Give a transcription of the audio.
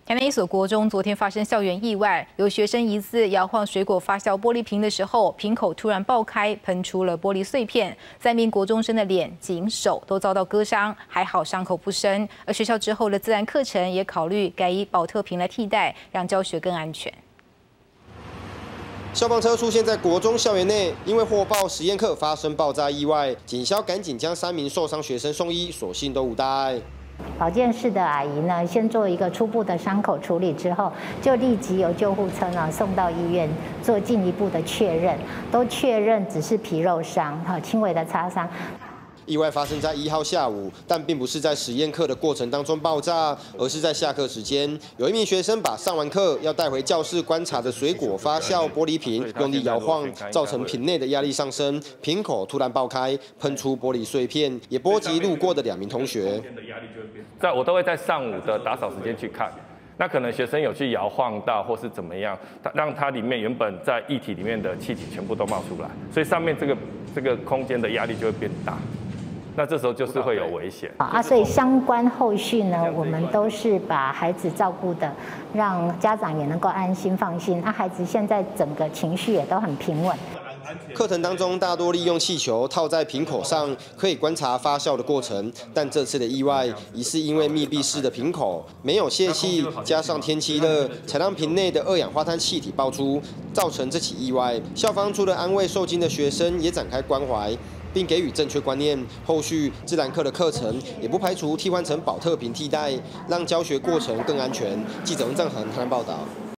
台南一所国中昨天发生校园意外，有学生疑似摇晃水果发酵玻璃瓶的时候，瓶口突然爆开，喷出了玻璃碎片。3名国中生的脸、颈、手都遭到割伤，还好伤口不深。而学校之后的自然课程也考虑改以保特瓶来替代，让教学更安全。 消防车出现在国中校园内，因为获报实验课发生爆炸意外，警消赶紧将3名受伤学生送医，所幸都无大碍。 保健室的阿姨呢，先做一个初步的伤口处理之后，就立即由救护车呢送到医院做进一步的确认，都确认只是皮肉伤，轻微的擦伤。 意外发生在1号下午，但并不是在实验课的过程当中爆炸，而是在下课时间，有一名学生把上完课要带回教室观察的水果发酵玻璃瓶用力摇晃，造成瓶内的压力上升，瓶口突然爆开，喷出玻璃碎片，也波及路过的2名同学。 我都会在上午的打扫时间去看。 那可能学生有去摇晃到，或是怎么样，让它里面原本在液体里面的气体全部都冒出来，所以上面这个空间的压力就会变大，那这时候就是会有危险所以相关后续呢，我们都是把孩子照顾的，让家长也能够安心放心。孩子现在整个情绪也都很平稳。 课程当中大多利用气球套在瓶口上，可以观察发酵的过程。但这次的意外，疑似因为密闭式的瓶口没有泄气，加上天气热，才让瓶内的2氧化碳气体爆出，造成这起意外。校方除了安慰受惊的学生，也展开关怀，并给予正确观念。后续自然课的课程也不排除替换成保特瓶替代，让教学过程更安全。记者文正恒台南报道。